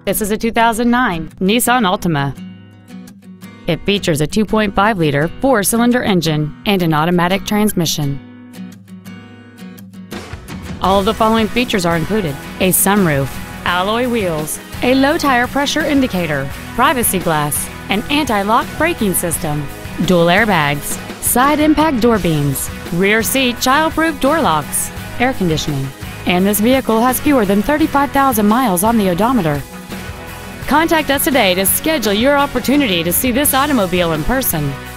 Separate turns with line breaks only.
This is a 2009 Nissan Altima. It features a 2.5-liter four-cylinder engine and an automatic transmission. All of the following features are included: a sunroof, alloy wheels, a low tire pressure indicator, privacy glass, an anti-lock braking system, dual airbags, side impact door beams, rear seat child-proof door locks, air conditioning, and this vehicle has fewer than 35,000 miles on the odometer. Contact us today to schedule your opportunity to see this automobile in person.